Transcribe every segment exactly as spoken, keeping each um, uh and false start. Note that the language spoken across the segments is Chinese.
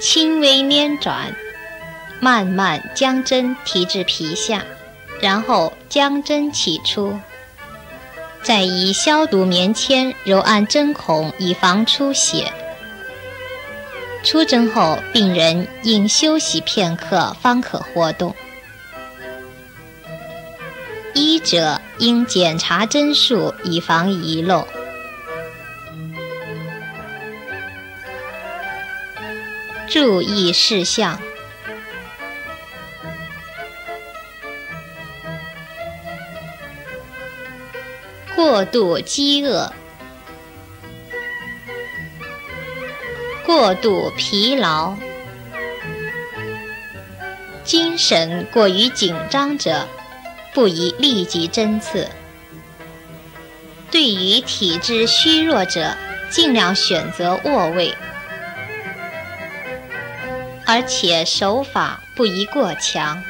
轻微捻转，慢慢将针提至皮下，然后将针取出，再以消毒棉签揉按针孔，以防出血。出针后，病人应休息片刻，方可活动。医者应检查针数，以防遗漏。注意事项：过度饥饿、过度疲劳、精神过于紧张者，不宜立即针刺。对于体质虚弱者，尽量选择卧位，而且手法不宜过强。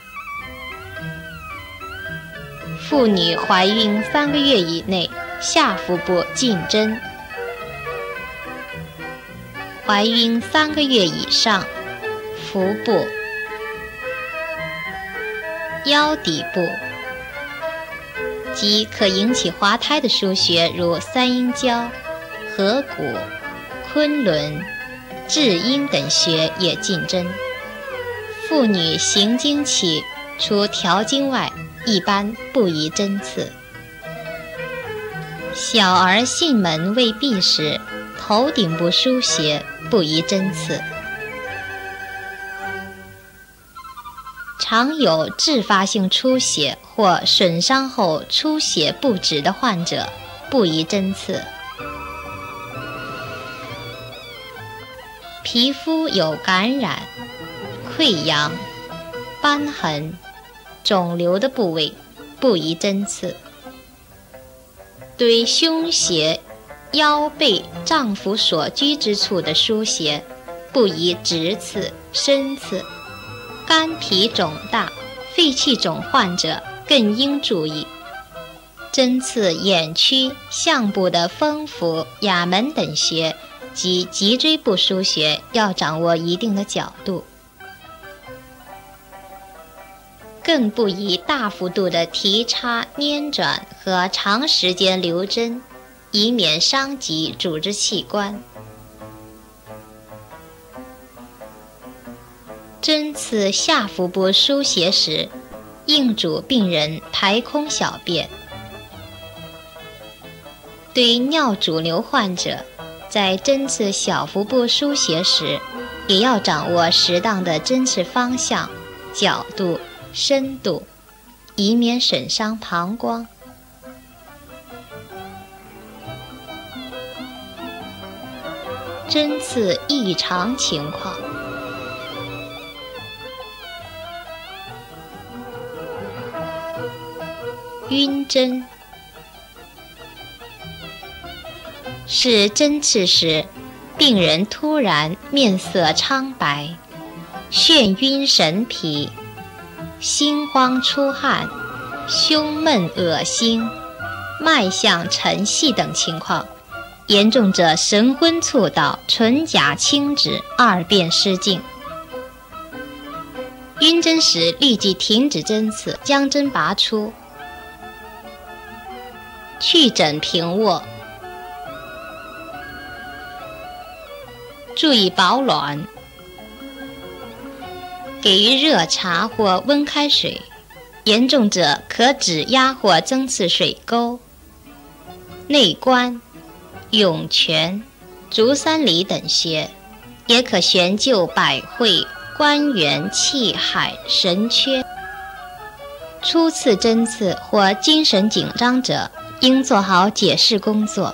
妇女怀孕三个月以内，下腹部禁针；怀孕三个月以上，腹部、腰底部及可引起滑胎的腧穴，如三阴交、合谷、昆仑、至阴等穴也禁针。妇女行经期除调经外，一般不宜针刺。小儿囟门未闭时，头顶部腧穴不宜针刺。常有自发性出血或损伤后出血不止的患者，不宜针刺。皮肤有感染、溃疡、瘢痕、肿瘤的部位，不宜针刺。对胸胁、腰背、脏腑所居之处的腧穴，不宜直刺、深刺。肝脾肿大、肺气肿患者更应注意。针刺眼区、项部的风府、哑门等穴及脊椎部腧穴，要掌握一定的角度。更不宜大幅度的提插、捻转和长时间留针，以免伤及组织器官。针刺下腹部腧穴时，应嘱病人排空小便。对尿阻瘤患者，在针刺小腹部腧穴时，也要掌握适当的针刺方向、角度、深度，以免损伤膀胱。针刺异常情况：晕针，是针刺时，病人突然面色苍白、眩晕神疲、心慌出汗、胸闷恶心、脉象沉细等情况，严重者神昏猝倒、唇甲青紫、二便失禁。晕针时立即停止针刺，将针拔出，去枕平卧，注意保暖，给予热茶或温开水，严重者可指压或增刺水沟、内关、涌泉、足三里等穴，也可悬灸百会、关元、气海、神阙。初次针刺或精神紧张者，应做好解释工作，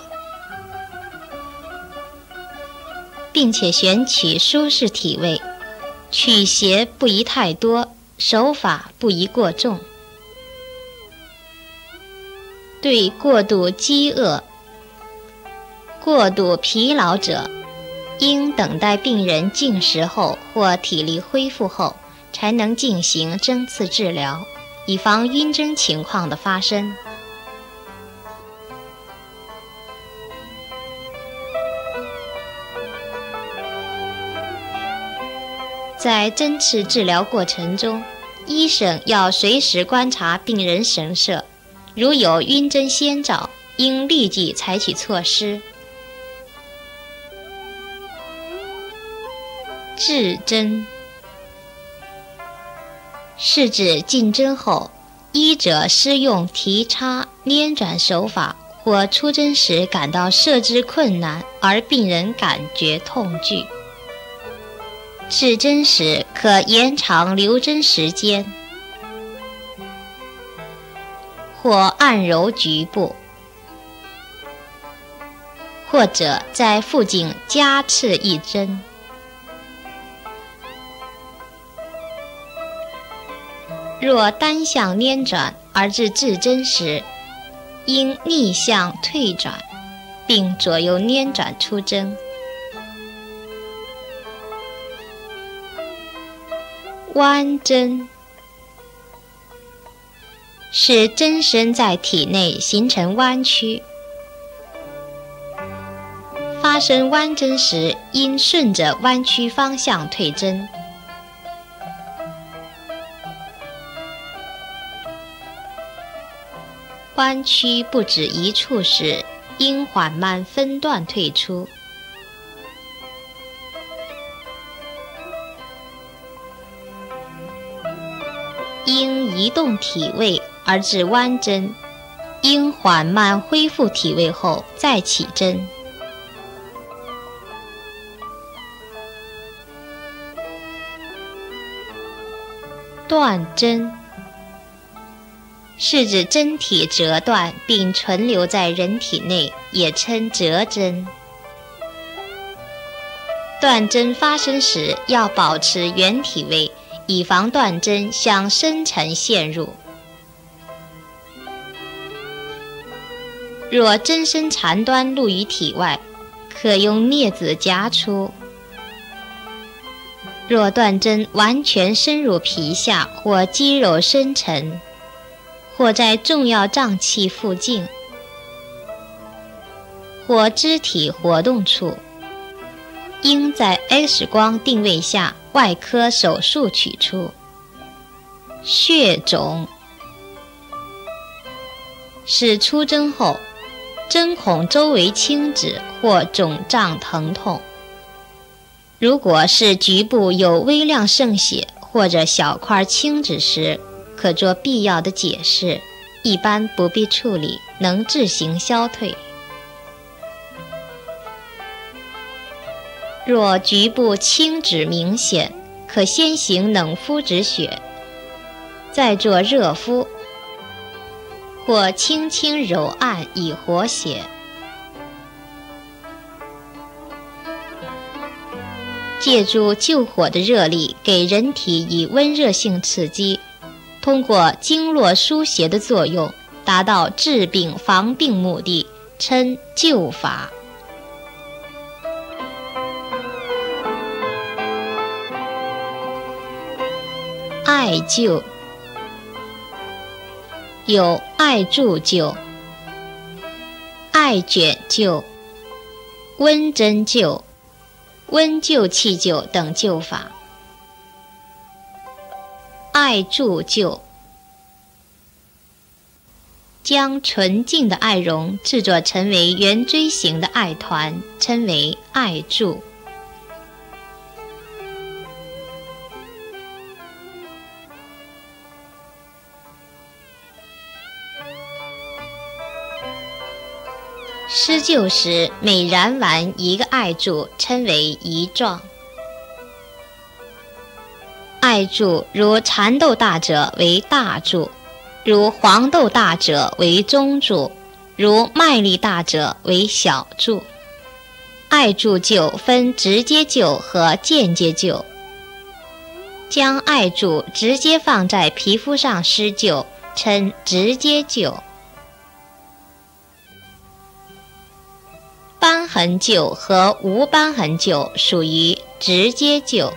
并且选取舒适体位，取穴不宜太多，手法不宜过重。对过度饥饿、过度疲劳者，应等待病人进食后或体力恢复后，才能进行针刺治疗，以防晕针情况的发生。 在针刺治疗过程中，医生要随时观察病人神色，如有晕针先兆，应立即采取措施。治针是指进针后，医者施用提插、捻转手法，或出针时感到射之困难，而病人感觉痛惧。治针时可延长留针时间，或按揉局部，或者在附近加刺一针。若单向捻转而至治针时，应逆向退转，并左右捻转出针。弯针是针身在体内形成弯曲，发生弯针时，应顺着弯曲方向退针。弯曲不止一处时，应缓慢分段退出。因移动体位而致弯针，应缓慢恢复体位后再起针。断针是指针体折断并存留在人体内，也称折针。断针发生时要保持原体位，以防断针向深层陷入。若针身残端露于体外，可用镊子夹出。若断针完全深入皮下或肌肉深层，或在重要脏器附近，或肢体活动处，应在 X 光定位下外科手术取出。血肿是出针后针孔周围青紫或肿胀疼痛，如果是局部有微量渗血或者小块青紫时，可做必要的解释，一般不必处理，能自行消退。若局部青紫明显，可先行冷敷止血，再做热敷，或轻轻揉按以活血。借助救火的热力，给人体以温热性刺激，通过经络疏泄的作用，达到治病防病目的，称救法。艾灸有艾柱灸、艾卷灸、温针灸、温灸气灸等灸法。艾柱灸将纯净的艾绒制作成为圆锥形的艾团，称为艾柱。施灸时，每燃完一个艾柱，称为一壮。艾柱如蚕豆大者为大柱，如黄豆大者为中柱，如麦粒大者为小柱。艾柱灸分直接灸和间接灸。将艾柱直接放在皮肤上施灸，称直接灸。瘢痕灸和无瘢痕灸属于直接灸。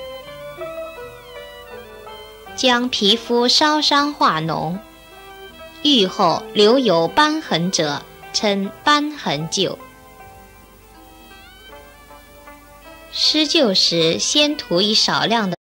将皮肤烧伤化脓，愈后留有瘢痕者，称瘢痕灸。 施救时先涂以少量的